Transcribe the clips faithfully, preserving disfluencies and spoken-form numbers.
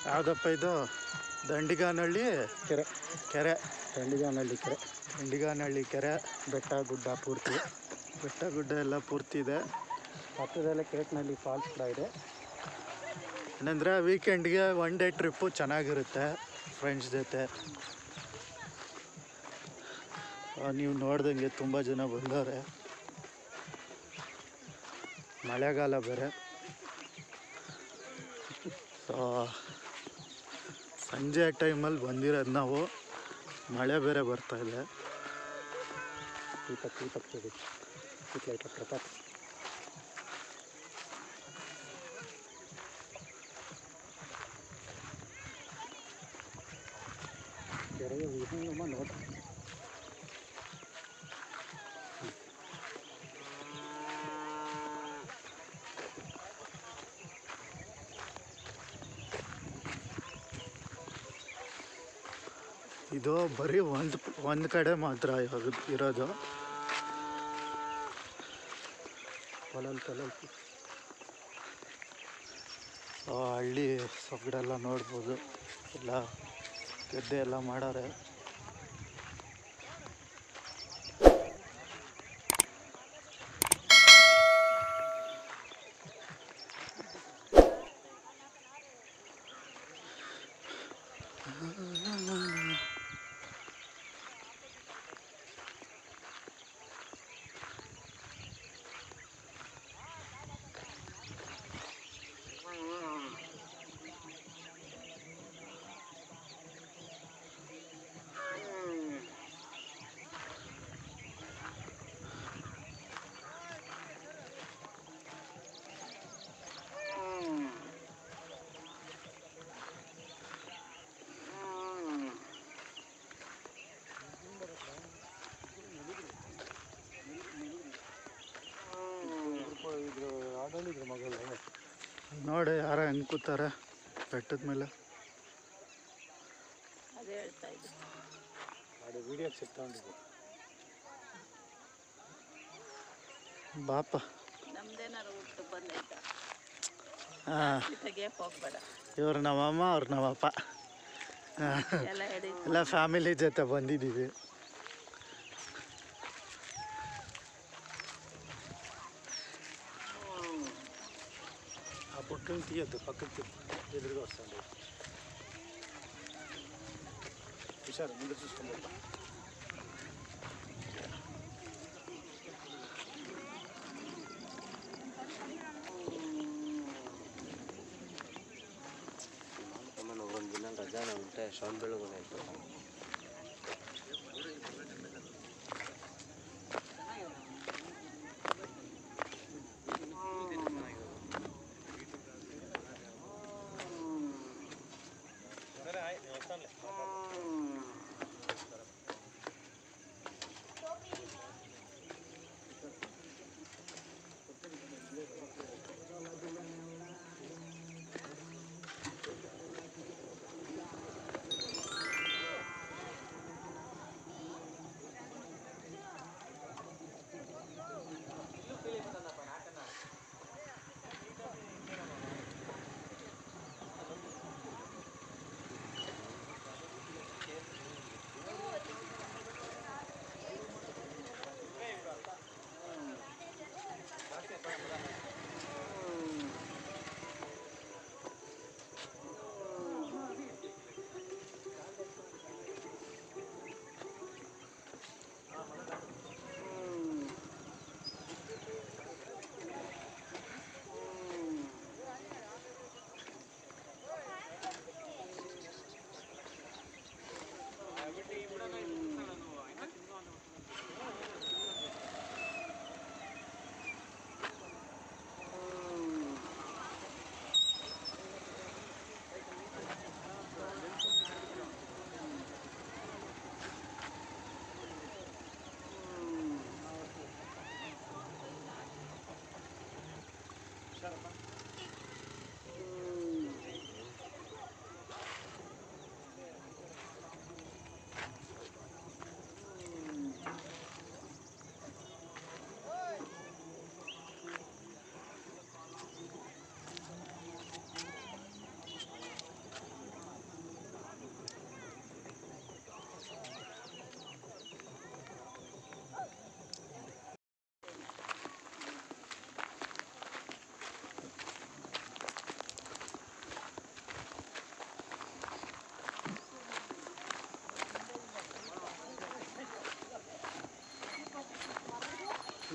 ಯಾವುದಪ್ಪ ಇದು? ದಂಡಿಗಾನಹಳ್ಳಿ ಕೆರೆ ಕೆರೆ ದಂಡಿಗಾನಹಳ್ಳಿ ಕೆರೆ ದಂಡಿಗಾನಹಳ್ಳಿ ಕೆರೆ. ಬೆಟ್ಟ ಗುಡ್ಡ ಪೂರ್ತಿ, ಬೆಟ್ಟ ಗುಡ್ಡ ಎಲ್ಲ ಪೂರ್ತಿ ಇದೆ. ಪಕ್ಕದಲ್ಲೇ ಕೇಕ್ನಹಳ್ಳಿ ಫಾಲ್ಸ್ ಕೂಡ ಇದೆ. ಏನಂದರೆ ವೀಕೆಂಡ್ಗೆ ಒನ್ ಡೇ ಟ್ರಿಪ್ಪು ಚೆನ್ನಾಗಿರುತ್ತೆ ಫ್ರೆಂಡ್ಸ್ ಜೊತೆ. ನೀವು ನೋಡ್ದಂಗೆ ತುಂಬ ಜನ ಬಂದವ್ರೆ, ಮಳೆಗಾಲ ಬೇರೆ. ಸೊ ಸಂಜೆ ಟೈಮಲ್ಲಿ ಬಂದಿರೋದು ನಾವು, ಮಳೆ ಬೇರೆ ಬರ್ತಾಯಿದೆ. ದೀಪಕ್ ದೀಪಕ್ ದೀಪಕ್ ಪ್ರತಾಪ್ ಕೆರೆಯ ವಿಹಂಗಮ ನೋಟ. ಇದು ಬರೀ ಒಂದು ಒಂದು ಕಡೆ ಮಾತ್ರ ಇವಾಗ ಇರೋದು. ಒಲಲ್ ಕಲಲ್ ಹಳ್ಳಿ ಸೊಗಡೆಲ್ಲ ನೋಡ್ಬೋದು. ಎಲ್ಲ ಗದ್ದೆ ಎಲ್ಲ ಮಾಡಾರೆ. ನೋಡಿ ಯಾರ ಹೆಂಗೆ ಕೂತಾರೆ ಬೆಟ್ಟದ ಮೇಲೆ. ಅದೇ ಹೇಳ್ತಾ ಇದ್ದೆ, ವಿಡಿಯೋ ಚೆಕ್ ತಗೊಂಡಿದ್ದೆ. ಬಾಪ ನಮ್ದೇನಾರು ಹುಟ್ಟು ಬಂದೈತ, ಹಾಂ, ತೆಗಿಯಕ್ಕೆ ಹೋಗ್ಬೇಡ. ಇವ್ರು ನಮ್ಮಮ್ಮ, ಅವ್ರು ನಮ್ಮಪ್ಪ, ಎಲ್ಲ ಹಿಡಿ ಎಲ್ಲ ಫ್ಯಾಮಿಲಿ ಜೊತೆ ಬಂದಿದ್ದೀವಿ. ಆ ಪುಟ್ಟಂಗೆ తీయద్దు, పక్కకి ఎదురుగా వస్తుంది. ಹುಷಾರು, ಮುಂದೆ చూసుకుంటా. ಒಂದು ದಿನ ರಜಾ ಉಂಟೆ ಶ್ರವಣ ಬೆಳಗುನೆ ಆಯಿತು.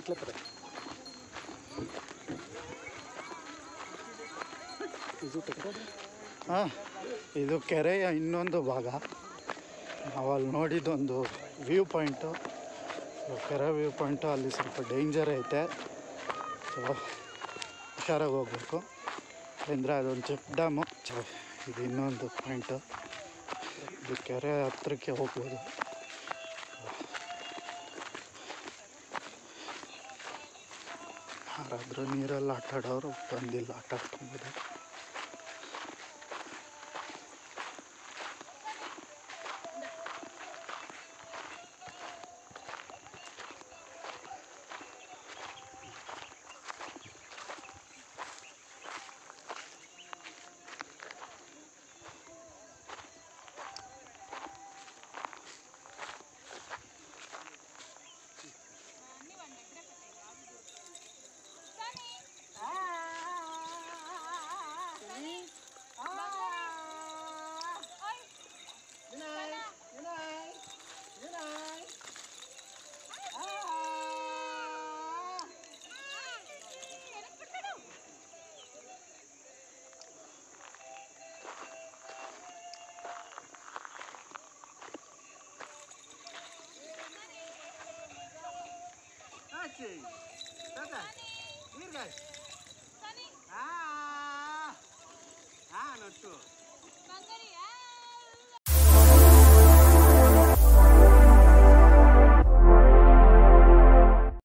ಇಟ್ಲತ್ತಾರೆ ಹಾಂ, ಇದು ಕೆರೆಯ ಇನ್ನೊಂದು ಭಾಗ. ನಾವಲ್ಲಿ ನೋಡಿದ್ದೊಂದು ವ್ಯೂ ಪಾಯಿಂಟು. ಸೊ ಕೆರೆ ವ್ಯೂ ಪಾಯಿಂಟು ಅಲ್ಲಿ ಸ್ವಲ್ಪ ಡೇಂಜರ್ ಐತೆ. ಸೊ ಹುಷಾರಾಗಿ ಹೋಗ್ಬೇಕು. ಅಂದರೆ ಅದೊಂದು ಚೆಕ್ ಡ್ಯಾಮು. ಚ ಇದು ಇನ್ನೊಂದು ಪಾಯಿಂಟು. ಇದು ಕೆರೆ ಹತ್ರಕ್ಕೆ ಹೋಗ್ಬೋದು. ಯಾರಾದರೂ ನೀರಲ್ಲಿ ಆಟ ಆಡೋರು ಬಂದಿಲ್ಲ ಆಟ ಆಡ್ಕೊಬೋದು. Ah, ah, no,